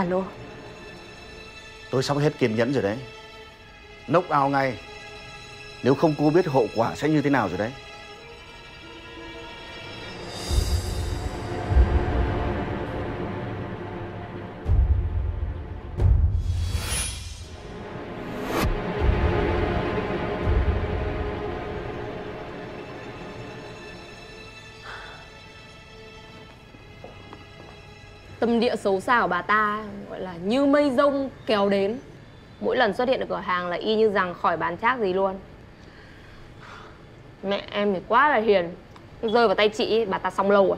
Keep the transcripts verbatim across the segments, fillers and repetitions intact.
Alo. Tôi sắp hết kiên nhẫn rồi đấy. Knock out ngay. Nếu không cô biết hậu quả sẽ như thế nào rồi đấy. Tâm địa xấu xa của bà ta gọi là như mây rông kéo đến. Mỗi lần xuất hiện ở cửa hàng là y như rằng khỏi bán chác gì luôn. Mẹ em thì quá là hiền. Rơi vào tay chị, bà ta xong lâu rồi.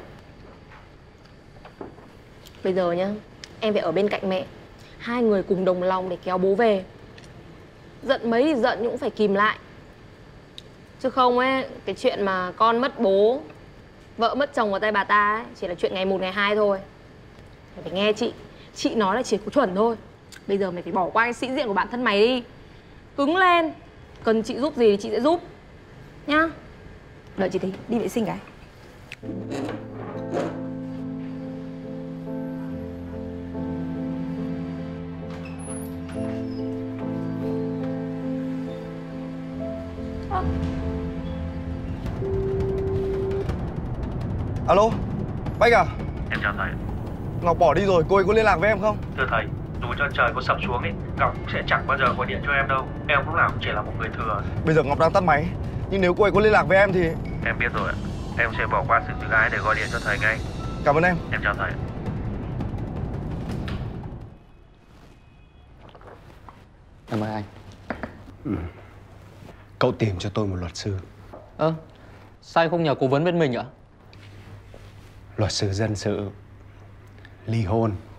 Bây giờ nhá, em phải ở bên cạnh mẹ. Hai người cùng đồng lòng để kéo bố về. Giận mấy thì giận nhưng cũng phải kìm lại. Chứ không ấy, cái chuyện mà con mất bố, vợ mất chồng vào tay bà ta ấy, chỉ là chuyện ngày một ngày hai thôi. Mày phải nghe chị. Chị nói là chỉ có chuẩn thôi. Bây giờ mày phải bỏ qua cái sĩ diện của bản thân mày đi. Cứng lên. Cần chị giúp gì thì chị sẽ giúp nhá. Đợi chị tí, đi vệ sinh cái. À. Alo, Bách à? Em chào thầy. Ngọc bỏ đi rồi, cô ấy có liên lạc với em không? Thưa thầy, dù cho trời có sập xuống ấy, Ngọc cũng sẽ chẳng bao giờ gọi điện cho em đâu. Em lúc nào cũng chỉ là một người thừa. Bây giờ Ngọc đang tắt máy, nhưng nếu cô ấy có liên lạc với em thì... Em biết rồi ạ. Em sẽ bỏ qua sự tự ái để gọi điện cho thầy ngay. Cảm ơn em. Em chào thầy. Em mời anh. Ừ. Cậu tìm cho tôi một luật sư. Ơ, à, sao anh không nhờ cố vấn bên mình ạ? Luật sư dân sự, ly hôn,